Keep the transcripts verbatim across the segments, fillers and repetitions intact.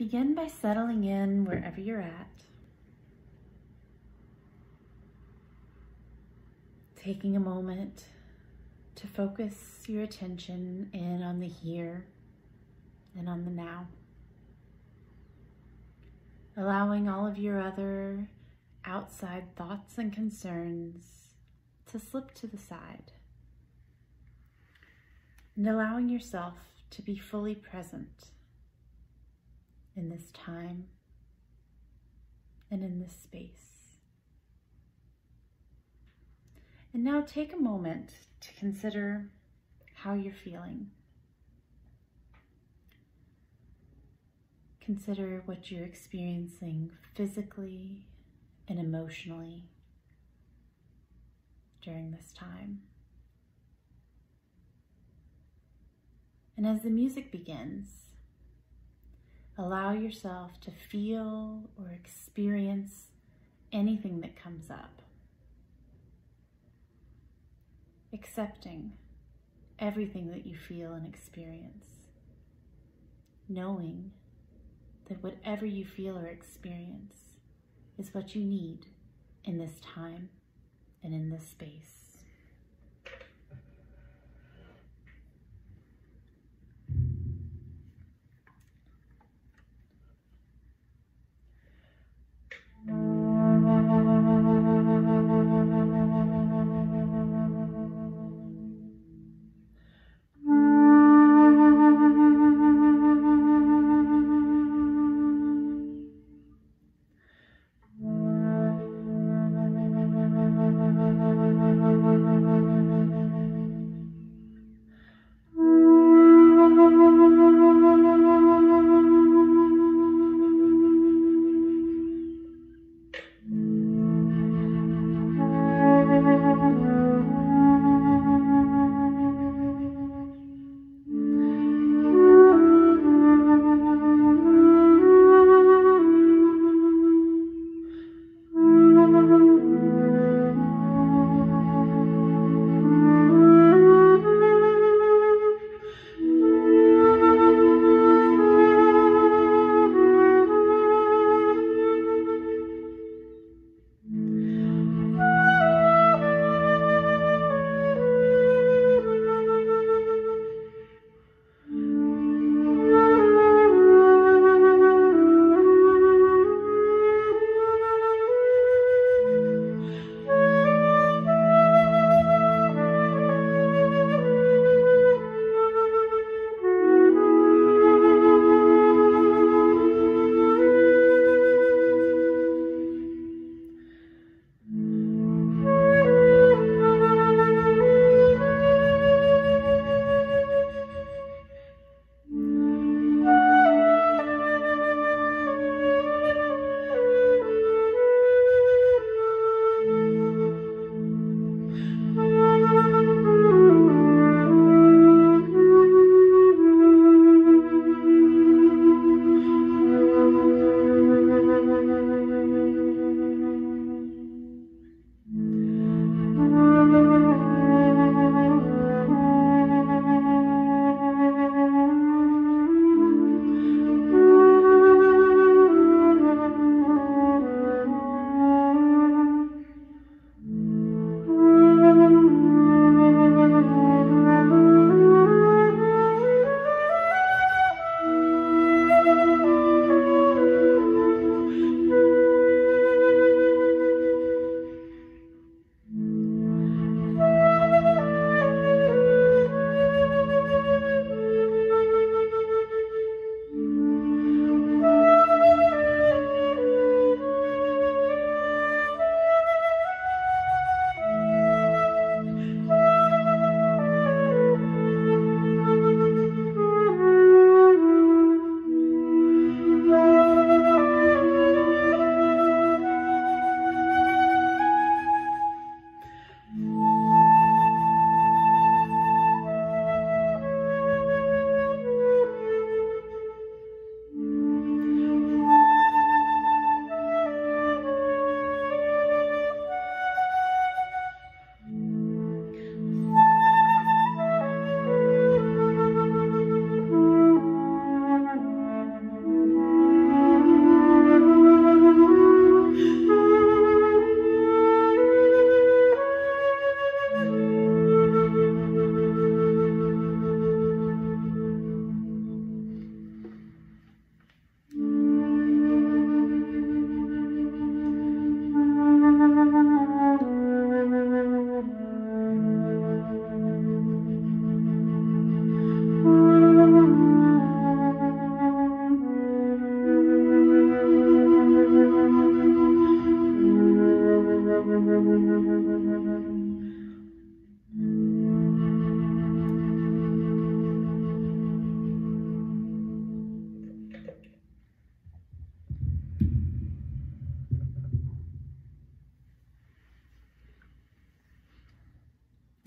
Begin by settling in wherever you're at. Taking a moment to focus your attention in on the here and on the now. Allowing all of your other outside thoughts and concerns to slip to the side. And allowing yourself to be fully present in this time and in this space. And now take a moment to consider how you're feeling. Consider what you're experiencing physically and emotionally during this time. And as the music begins, allow yourself to feel or experience anything that comes up. Accepting everything that you feel and experience. Knowing that whatever you feel or experience is what you need in this time and in this space.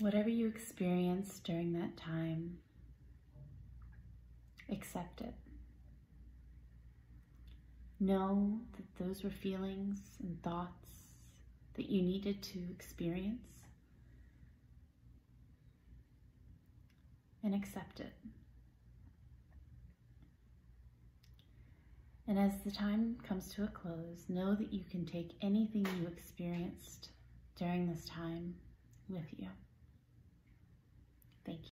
Whatever you experienced during that time, accept it. Know that those were feelings and thoughts that you needed to experience, and accept it. And as the time comes to a close, know that you can take anything you experienced during this time with you. Thank you.